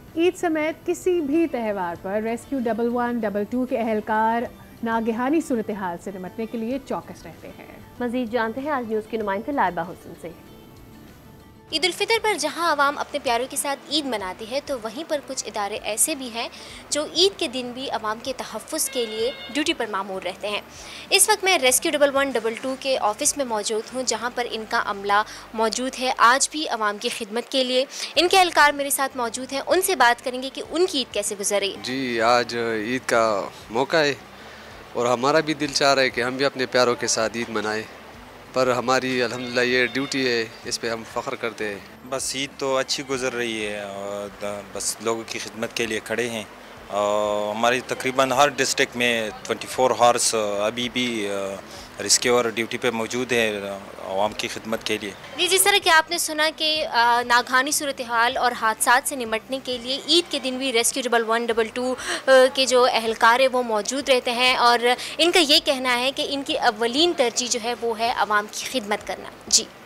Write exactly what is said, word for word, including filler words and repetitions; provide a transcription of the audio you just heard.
عید سمیت کسی بھی تہوار پر rescue double one double two کے اہلکار ناگہانی صورتحال سے نمٹنے کے لیے چوکس رہتے ہیں۔ مزید جانتے ہیں آج نیوز کی نمائندہ لائبہ حسن سے۔ عید الفطر پر جہاں عوام اپنے پیاروں کے ساتھ عید مناتی ہے تو وہیں پر کچھ ادارے ایسے بھی ہیں جو عید کے دن بھی عوام کے تحفظ کے لیے ڈیوٹی پر مامور رہتے ہیں۔ اس وقت میں rescue double one double two کے آفس میں موجود ہوں جہاں پر ان کا عملہ موجود ہے آج بھی عوام کی خدمت کے لیے۔ ان کے اہلکار میرے ساتھ موجود ہیں، ان سے بات کریں گے کہ ان کی عید کیسے گزری۔ جی آج عید کا موقع ہے اور ہمارا بھی دل چاہ رہا ہے کہ ہم بھی اپنے پیاروں کے ساتھ عید منائیں، پر ہماری الحمدللہ یہ ڈیوٹی ہے، اس پہ ہم فخر کرتے ہیں۔ بس عید تو اچھی گزر رہی ہے اور بس لوگوں کی خدمت کے لیے کھڑے ہیں۔ اور ہماری تقریباً ہر ڈسٹرکٹ میں ٹوئنٹی فور ہارس ابھی بھی ریسکیور ڈیوٹی پہ موجود ہے عوام کی خدمت کے لیے۔ جی جس طرح کہ آپ نے سنا کہ ناگہانی صورتحال اور حادثات سے نمٹنے کے لیے عید کے دن بھی rescue double one double two کے جو اہلکار ہیں وہ موجود رہتے ہیں اور ان کا یہ کہنا ہے کہ ان کی اولین ترجیح جو ہے وہ ہے عوام کی خدمت کرنا۔ جی